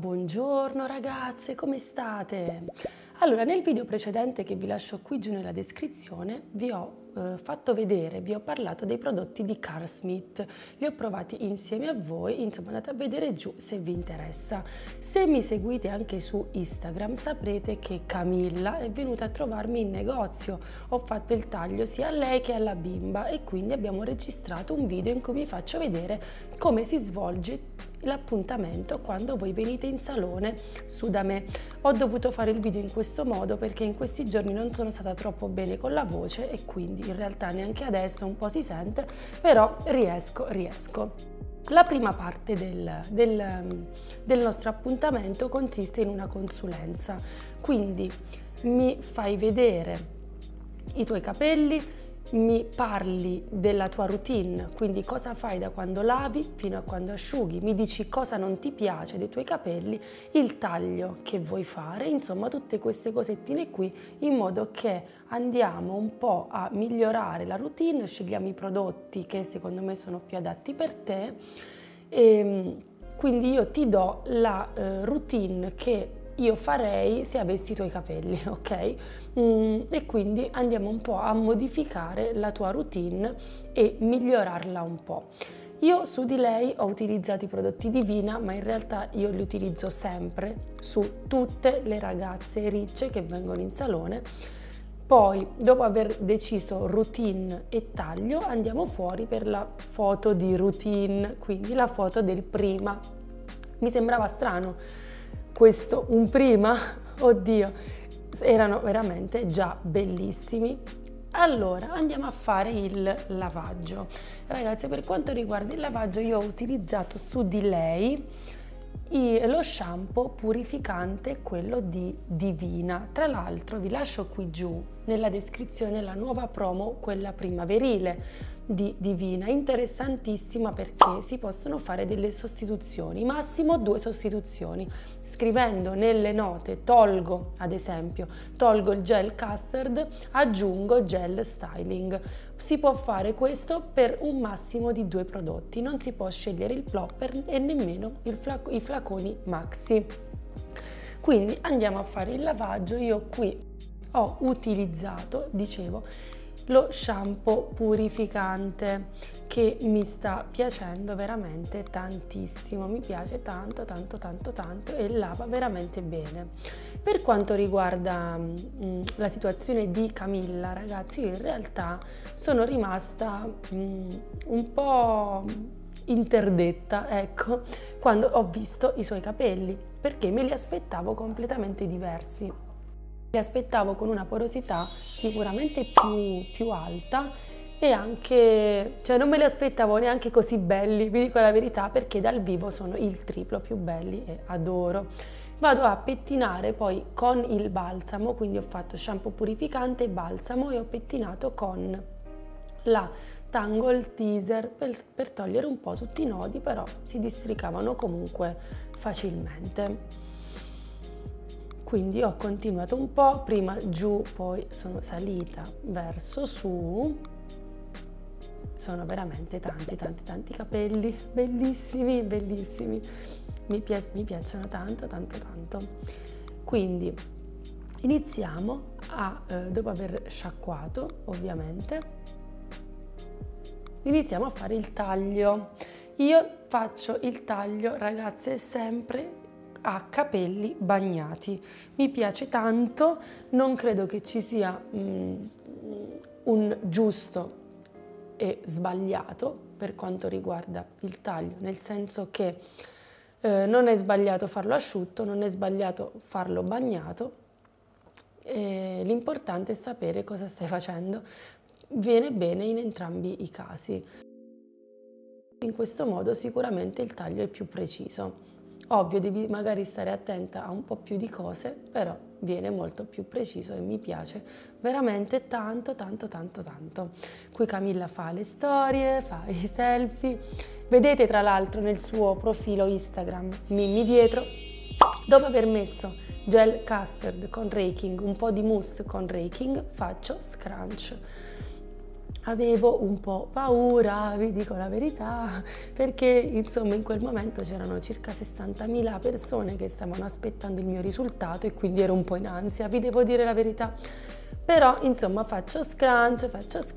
Buongiorno ragazze, come state? Allora, nel video precedente che vi lascio qui giù nella descrizione vi ho fatto vedere, vi ho parlato dei prodotti di Carl Smith, li ho provati insieme a voi, insomma andate a vedere giù se vi interessa. Se mi seguite anche su Instagram saprete che Camilla è venuta a trovarmi in negozio, ho fatto il taglio sia a lei che alla bimba e quindi abbiamo registrato un video in cui vi faccio vedere come si svolge l'appuntamento quando voi venite in salone su da me. Ho dovuto fare il video in questo modo perché in questi giorni non sono stata troppo bene con la voce e quindi in realtà neanche adesso un po' si sente, però riesco. La prima parte del nostro appuntamento consiste in una consulenza, quindi mi fai vedere i tuoi capelli, mi parli della tua routine, quindi cosa fai da quando lavi fino a quando asciughi, mi dici cosa non ti piace dei tuoi capelli, il taglio che vuoi fare, insomma tutte queste cosettine qui, in modo che andiamo un po' a migliorare la routine, scegliamo i prodotti che secondo me sono più adatti per te e quindi io ti do la routine che io farei se avessi i tuoi capelli, ok? E quindi andiamo un po' a modificare la tua routine e migliorarla un po'. Io su di lei ho utilizzato i prodotti Divina, ma in realtà io li utilizzo sempre su tutte le ragazze ricce che vengono in salone. Poi, dopo aver deciso routine e taglio, andiamo fuori per la foto di routine, quindi la foto del prima. Mi sembrava strano questo un prima, oddio, erano veramente già bellissimi. Allora andiamo a fare il lavaggio. Ragazzi, per quanto riguarda il lavaggio io ho utilizzato su di lei lo shampoo purificante, quello di Divina. Tra l'altro vi lascio qui giù nella descrizione la nuova promo, quella primaverile di Divina, interessantissima perché si possono fare delle sostituzioni, massimo 2 sostituzioni, scrivendo nelle note tolgo, ad esempio, tolgo il gel custard, aggiungo gel styling. Si può fare questo per un massimo di 2 prodotti, non si può scegliere il plopper e nemmeno i flaconi maxi. Quindi andiamo a fare il lavaggio. Io qui ho utilizzato, dicevo, lo shampoo purificante che mi sta piacendo veramente tantissimo, mi piace tanto e lava veramente bene. Per quanto riguarda la situazione di Camilla, ragazzi, io in realtà sono rimasta un po' interdetta, ecco, quando ho visto i suoi capelli, perché me li aspettavo completamente diversi. Li aspettavo con una porosità sicuramente più alta e anche, cioè non me li aspettavo neanche così belli, vi dico la verità, perché dal vivo sono il triplo più belli e adoro. Vado a pettinare poi con il balsamo, quindi ho fatto shampoo purificante e balsamo e ho pettinato con la Tangle Teaser per togliere un po' tutti i nodi, però si districavano comunque facilmente. Quindi ho continuato un po', prima giù, poi sono salita verso su. Sono veramente tanti capelli, bellissimi. Mi piacciono tanto. Quindi iniziamo dopo aver sciacquato, ovviamente, iniziamo a fare il taglio. Io faccio il taglio, ragazze, sempre a capelli bagnati. Mi piace tanto, non credo che ci sia un giusto e sbagliato per quanto riguarda il taglio, nel senso che non è sbagliato farlo asciutto, non è sbagliato farlo bagnato, l'importante è sapere cosa stai facendo, viene bene in entrambi i casi. In questo modo sicuramente il taglio è più preciso. Ovvio, devi magari stare attenta a un po' più di cose, però viene molto più preciso e mi piace veramente tanto. Qui Camilla fa le storie, fa i selfie. Vedete tra l'altro nel suo profilo Instagram, Mimmi dietro, dopo aver messo gel custard con raking, un po' di mousse con raking, faccio scrunch. avevo un po' paura, vi dico la verità, perché insomma in quel momento c'erano circa 60.000 persone che stavano aspettando il mio risultato e quindi ero un po' in ansia, vi devo dire la verità. Però insomma faccio scrunch.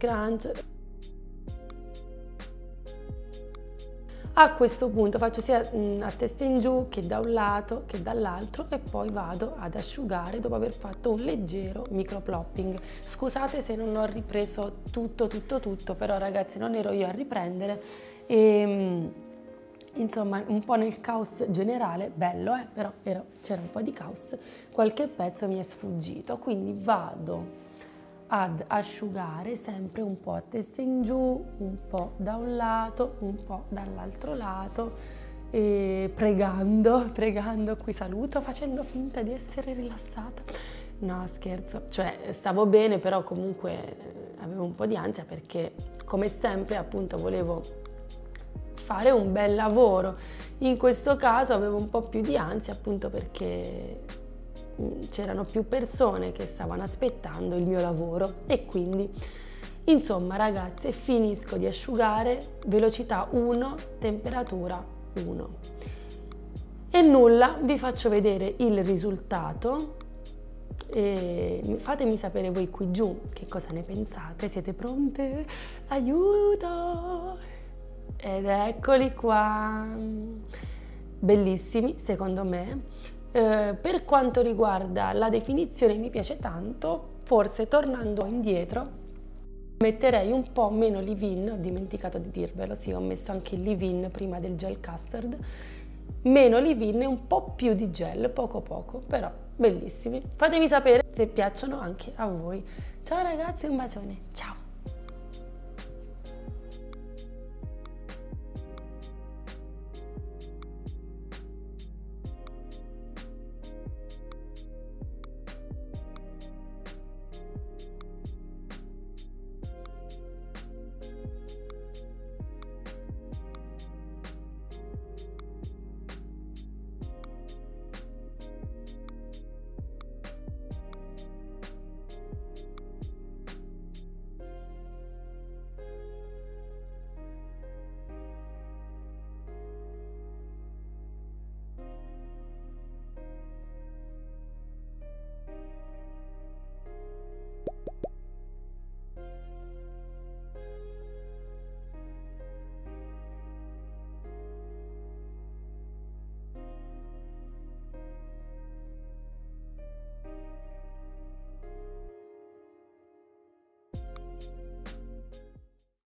A questo punto faccio sia a testa in giù che da un lato che dall'altro e poi vado ad asciugare dopo aver fatto un leggero microplopping. Scusate se non ho ripreso tutto, però ragazzi non ero io a riprendere e insomma un po' nel caos generale, bello però c'era un po' di caos, qualche pezzo mi è sfuggito, quindi vado ad asciugare sempre un po' a testa in giù, un po' da un lato, un po' dall'altro lato, e pregando, qui saluto, facendo finta di essere rilassata. No, scherzo, cioè stavo bene, però comunque avevo un po' di ansia perché come sempre appunto volevo fare un bel lavoro. In questo caso avevo un po' più di ansia appunto perché c'erano più persone che stavano aspettando il mio lavoro e quindi insomma ragazze finisco di asciugare, velocità 1, temperatura 1 e nulla, vi faccio vedere il risultato e fatemi sapere voi qui giù che cosa ne pensate, siete pronte? Aiuto! Ed eccoli qua, bellissimi secondo me. Per quanto riguarda la definizione mi piace tanto, forse tornando indietro metterei un po' meno leave-in, ho dimenticato di dirvelo, sì ho messo anche il leave-in prima del gel custard, meno leave-in e un po' più di gel, poco però bellissimi, fatemi sapere se piacciono anche a voi. Ciao ragazzi, un bacione, ciao!